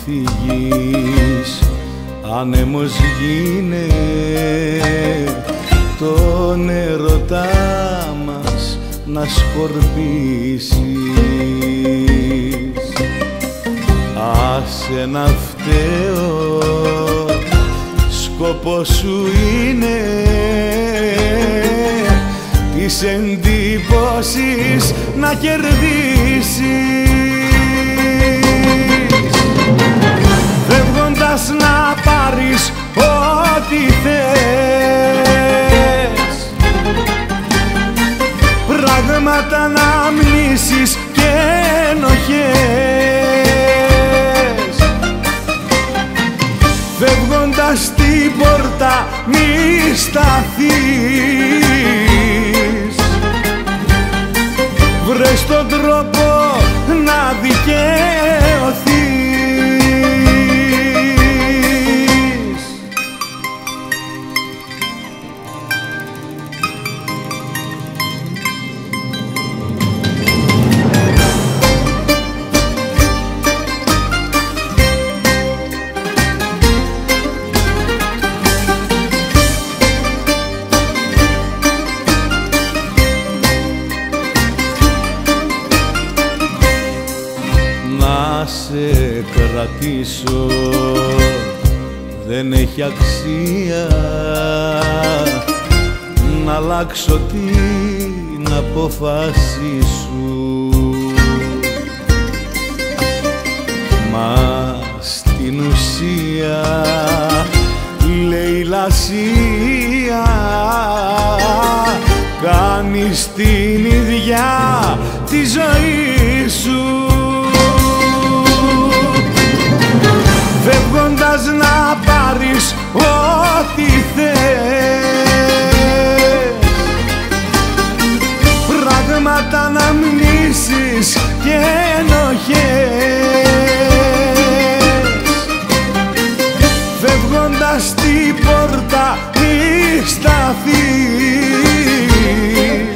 φύγεις, άνεμος γίνε τον ερωτά μας να σκορπίσεις. Άσε να φταίω, σκοπός σου είναι της εντύπωσης να κερδίσεις. Φεύγοντας να πάρεις ό,τι θες, πράγματα να μνήσεις και ενοχές. Φεύγοντας την πόρτα μη σταθείς, βρες τον τρόπο να δικαιωθείς. Να σε κρατήσω δεν έχει αξία, να αλλάξω την απόφαση σου. Μα στην ουσία λαιλασία κάνεις την ίδια τη ζωή σου. Φεύγοντας να πάρεις ό,τι θες, πράγματα να μνήσεις και ενοχές. Φεύγοντας την πόρτα μη σταθείς,